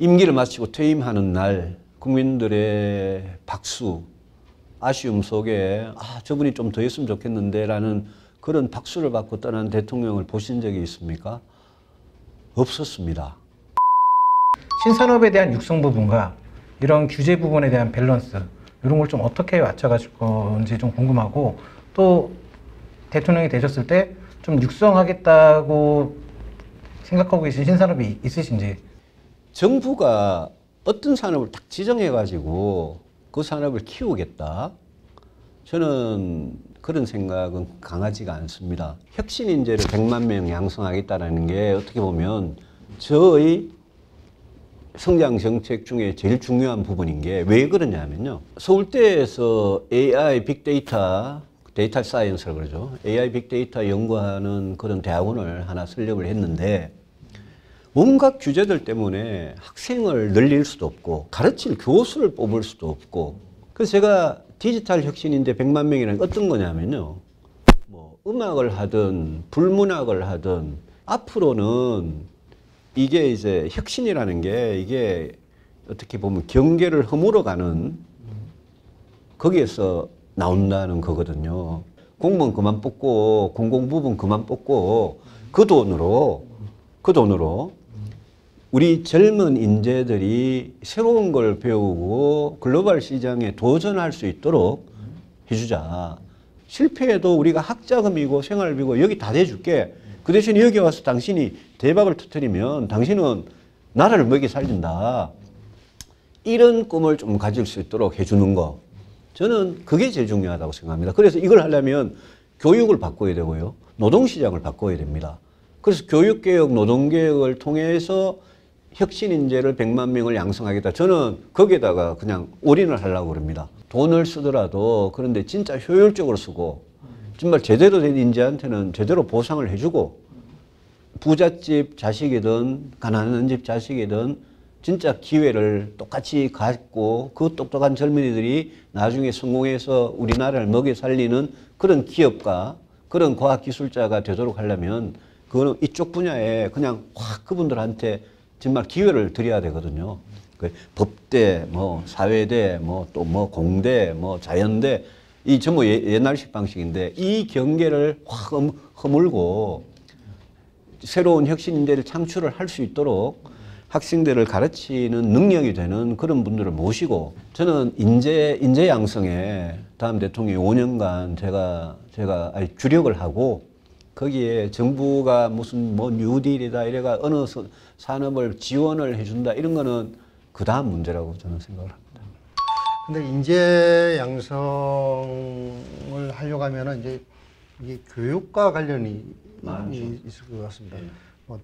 임기를 마치고 퇴임하는 날 국민들의 박수, 아쉬움 속에 저분이 좀 더 했으면 좋겠는데 라는 그런 박수를 받고 떠난 대통령을 보신 적이 있습니까? 없었습니다. 신산업에 대한 육성 부분과 이런 규제 부분에 대한 밸런스 이런 걸 좀 어떻게 맞춰가실 건지 좀 궁금하고, 또 대통령이 되셨을 때 좀 육성하겠다고 생각하고 계신 신산업이 있으신지. 정부가 어떤 산업을 딱 지정해가지고 그 산업을 키우겠다. 저는 그런 생각은 강하지가 않습니다. 혁신 인재를 100만 명 양성하겠다는 게 어떻게 보면 저의 성장 정책 중에 제일 중요한 부분인 게 왜 그러냐면요. 서울대에서 AI 빅데이터, 데이터 사이언스라고 그러죠. AI 빅데이터 연구하는 그런 대학원을 하나 설립을 했는데 온갖 규제들 때문에 학생을 늘릴 수도 없고 가르칠 교수를 뽑을 수도 없고, 그래서 제가 디지털 혁신인데 100만 명이라는 게 어떤 거냐면요. 뭐 음악을 하든 불문학을 하든 앞으로는 이게 이제 혁신이라는 게 이게 어떻게 보면 경계를 허물어가는 거기에서 나온다는 거거든요. 공무원 그만 뽑고 공공부문 그만 뽑고 그 돈으로 우리 젊은 인재들이 새로운 걸 배우고 글로벌 시장에 도전할 수 있도록 해주자. 실패해도 우리가 학자금이고 생활비고 여기 다 대줄게. 그 대신 여기 와서 당신이 대박을 터뜨리면 당신은 나라를 먹여 살린다. 이런 꿈을 좀 가질 수 있도록 해주는 거. 저는 그게 제일 중요하다고 생각합니다. 그래서 이걸 하려면 교육을 바꿔야 되고요. 노동시장을 바꿔야 됩니다. 그래서 교육개혁, 노동개혁을 통해서 혁신 인재를 100만 명을 양성하겠다. 저는 거기에다가 그냥 올인을 하려고 그럽니다. 돈을 쓰더라도 그런데 진짜 효율적으로 쓰고 정말 제대로 된 인재한테는 제대로 보상을 해주고 부잣집 자식이든 가난한 집 자식이든 진짜 기회를 똑같이 갖고 그 똑똑한 젊은이들이 나중에 성공해서 우리나라를 먹여 살리는 그런 기업가, 그런 과학기술자가 되도록 하려면 그거는 이쪽 분야에 그냥 확 그분들한테 정말 기회를 드려야 되거든요. 법대, 뭐 사회대, 뭐 또 뭐 공대, 뭐 자연대, 이 전부 옛날식 방식인데 이 경계를 확 허물고 새로운 혁신 인재를 창출을 할 수 있도록 학생들을 가르치는 능력이 되는 그런 분들을 모시고, 저는 인재 양성에 다음 대통령이 5년간 제가 주력을 하고 거기에 정부가 무슨 뭐 뉴딜이다 이래가 어느 산업을 지원을 해준다 이런 거는 그 다음 문제라고 저는 생각을 합니다. 근데 인재 양성을 하려고 하면은 이제 이게 교육과 관련이 있을 것 같습니다. 네.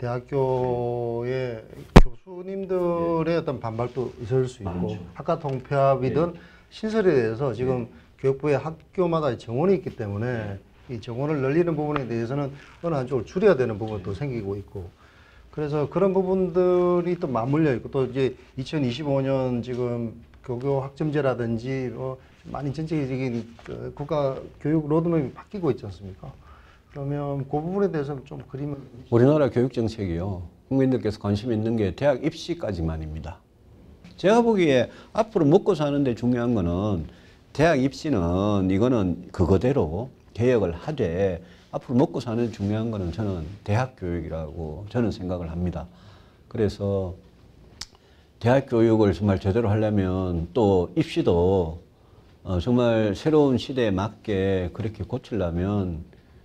대학교의 교수님들의 어떤 반발도 있을 수 있고, 학과 통폐합이든 신설에 대해서 지금 교육부의 학교마다 정원이 있기 때문에 이 정원을 늘리는 부분에 대해서는 어느 한쪽을 줄여야 되는 부분도 생기고 있고, 그래서 그런 부분들이 또 맞물려 있고, 또 이제 2025년 지금 교교 학점제라든지 많이 전체적인 국가 교육 로드맵이 바뀌고 있지 않습니까? 그러면 그 부분에 대해서 좀 그림을. 우리나라 교육 정책이요, 국민들께서 관심 있는 게 대학 입시까지만입니다. 제가 보기에 앞으로 먹고 사는데 중요한 거는 대학 입시는 이거는 그거대로 개혁을 하되 앞으로 먹고 사는 데 중요한 거는 저는 대학 교육이라고 저는 생각을 합니다. 그래서 대학 교육을 정말 제대로 하려면 또 입시도 정말 새로운 시대에 맞게 그렇게 고치려면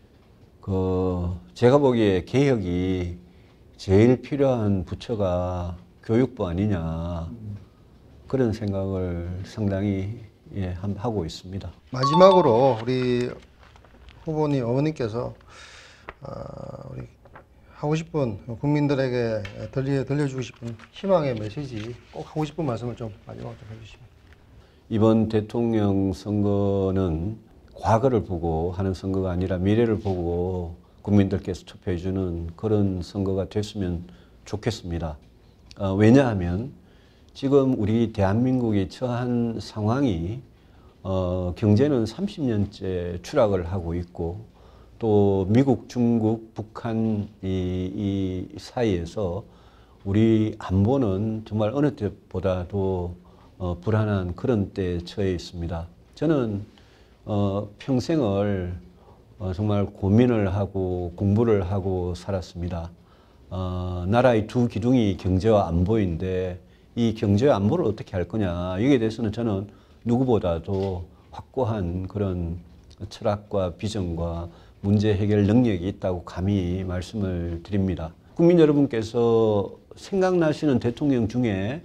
제가 보기에 개혁이 제일 필요한 부처가 교육부 아니냐, 그런 생각을 상당히 하고 있습니다. 마지막으로 우리 후보님 어머니께서 우리 하고 싶은 국민들에게 들려주고 싶은 희망의 메시지, 꼭 하고 싶은 말씀을 좀 마지막으로 좀 해주시면. 이번 대통령 선거는 과거를 보고 하는 선거가 아니라 미래를 보고 국민들께서 투표해 주는 그런 선거가 됐으면 좋겠습니다. 왜냐하면 지금 우리 대한민국이 처한 상황이 경제는 30년째 추락을 하고 있고, 또 미국, 중국, 북한 이 사이에서 우리 안보는 정말 어느 때보다도 불안한 그런 때에 처해 있습니다. 저는 평생을 정말 고민을 하고 공부를 하고 살았습니다. 나라의 두 기둥이 경제와 안보인데 이 경제와 안보를 어떻게 할 거냐, 여기에 대해서는 저는 누구보다도 확고한 그런 철학과 비전과 문제 해결 능력이 있다고 감히 말씀을 드립니다. 국민 여러분께서 생각나시는 대통령 중에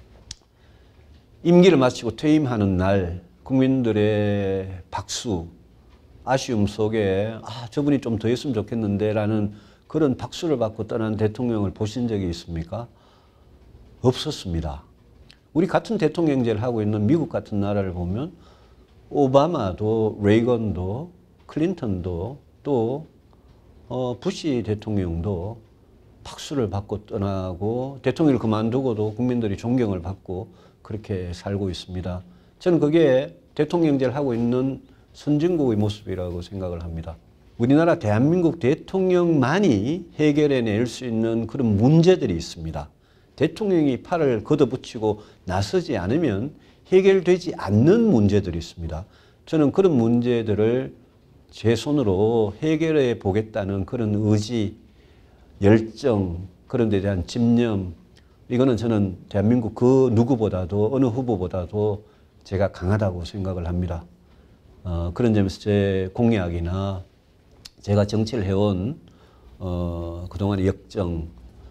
임기를 마치고 퇴임하는 날 국민들의 박수, 아쉬움 속에 저분이 좀 더 했으면 좋겠는데 라는 그런 박수를 받고 떠난 대통령을 보신 적이 있습니까? 없었습니다. 우리 같은 대통령제를 하고 있는 미국 같은 나라를 보면 오바마도 레이건도 클린턴도 또 부시 대통령도 박수를 받고 떠나고 대통령을 그만두고도 국민들이 존경을 받고 그렇게 살고 있습니다. 저는 그게 대통령제를 하고 있는 선진국의 모습이라고 생각을 합니다. 우리나라 대한민국 대통령만이 해결해낼 수 있는 그런 문제들이 있습니다. 대통령이 팔을 걷어붙이고 나서지 않으면 해결되지 않는 문제들이 있습니다. 저는 그런 문제들을 제 손으로 해결해 보겠다는 그런 의지, 열정, 그런 데 대한 집념, 이거는 저는 대한민국 그 누구보다도 어느 후보보다도 제가 강하다고 생각을 합니다. 그런 점에서 제 공약이나 제가 정치를 해온 그동안의 역정,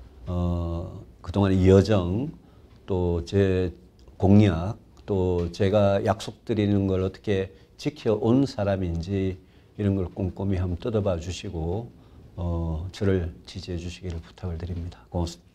그동안의 여정, 또 제 공약, 또 제가 약속드리는 걸 어떻게 지켜온 사람인지 이런 걸 꼼꼼히 한번 뜯어봐 주시고 저를 지지해 주시기를 부탁을 드립니다. 고맙습니다.